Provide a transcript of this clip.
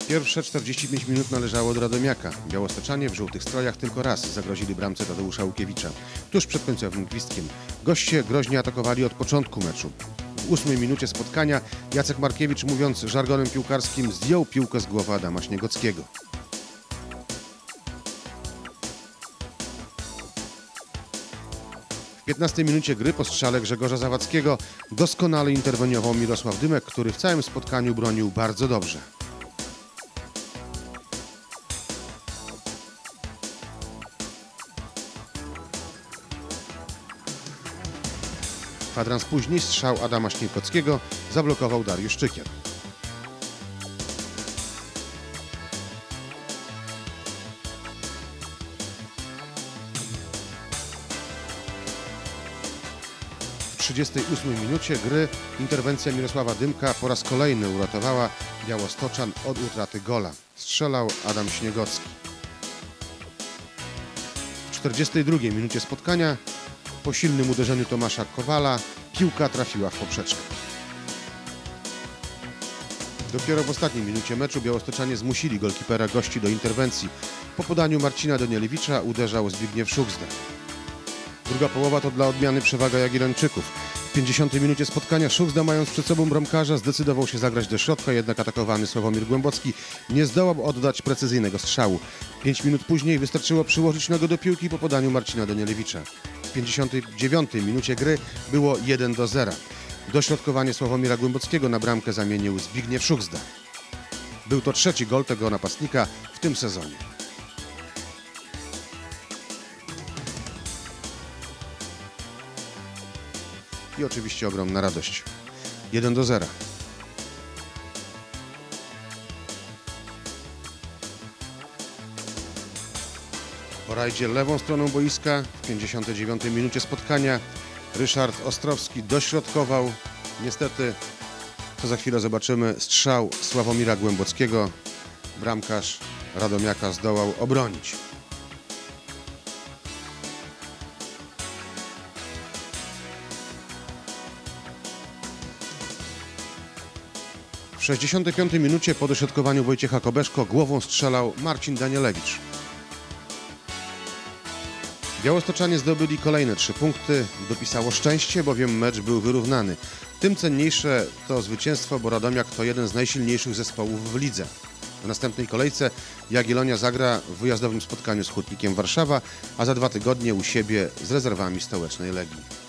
Pierwsze 45 minut należało do Radomiaka. Białostoczanie w żółtych strojach tylko raz zagrozili bramce Tadeusza Łukiewicza. Tuż przed końcowym gwizdkiem. Goście groźnie atakowali od początku meczu. W 8 minucie spotkania Jacek Markiewicz, mówiąc żargonem piłkarskim, zdjął piłkę z głowy Adama Śniegockiego. W 15 minucie gry po strzale Grzegorza Zawadzkiego doskonale interweniował Mirosław Dymek, który w całym spotkaniu bronił bardzo dobrze. Kwadrans później strzał Adama Śniegockiego zablokował Dariusz Szczykier. W 38 minucie gry interwencja Mirosława Dymka po raz kolejny uratowała Białostoczan od utraty gola. Strzelał Adam Śniegocki. W 42 minucie spotkania po silnym uderzeniu Tomasza Kowala piłka trafiła w poprzeczkę. Dopiero w ostatniej minucie meczu białostoczanie zmusili golkipera gości do interwencji. Po podaniu Marcina Danielewicza uderzał Zbigniew Szuchzda. Druga połowa to dla odmiany przewaga Jagiellończyków. W 50 minucie spotkania Szuchzda, mając przed sobą bramkarza, zdecydował się zagrać do środka, jednak atakowany Sławomir Głębocki nie zdołał oddać precyzyjnego strzału. 5 minut później wystarczyło przyłożyć nogę do piłki po podaniu Marcina Danielewicza. W 59 minucie gry było 1-0. Dośrodkowanie Sławomira Głębockiego na bramkę zamienił Zbigniew Szuchzda. Był to trzeci gol tego napastnika w tym sezonie. I oczywiście ogromna radość. 1-0. Po rajdzie lewą stroną boiska w 59 minucie spotkania Ryszard Ostrowski dośrodkował. Niestety, to za chwilę zobaczymy, strzał Sławomira Głębockiego. Bramkarz Radomiaka zdołał obronić. W 65 minucie po dośrodkowaniu Wojciecha Kobeszko głową strzelał Marcin Danielewicz. Białostoczanie zdobyli kolejne 3 punkty. Dopisało szczęście, bowiem mecz był wyrównany. Tym cenniejsze to zwycięstwo, bo Radomiak to jeden z najsilniejszych zespołów w lidze. W następnej kolejce Jagiellonia zagra w wyjazdowym spotkaniu z Hutnikiem Warszawa, a za 2 tygodnie u siebie z rezerwami Stołecznej Legii.